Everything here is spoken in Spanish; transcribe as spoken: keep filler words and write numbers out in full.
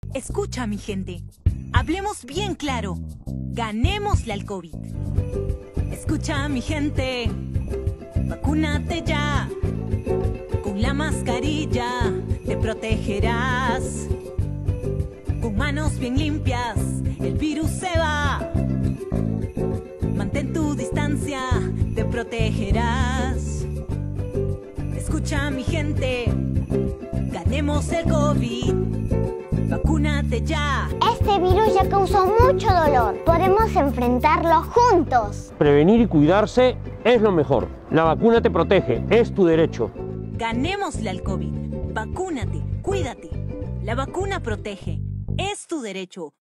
Escucha, mi gente. Hablemos bien claro. Ganémosle al COVID. Escucha, mi gente. Vacúnate ya. Con la mascarilla te protegerás. Con manos bien limpias el virus se va. Mantén tu distancia, te protegerás. Escucha, mi gente. Ganemos el COVID. Vacúnate ya. Este virus ya causó mucho dolor. Podemos enfrentarlo juntos. Prevenir y cuidarse es lo mejor. La vacuna te protege, es tu derecho. Ganémosle al COVID. Vacúnate, cuídate. La vacuna protege, es tu derecho.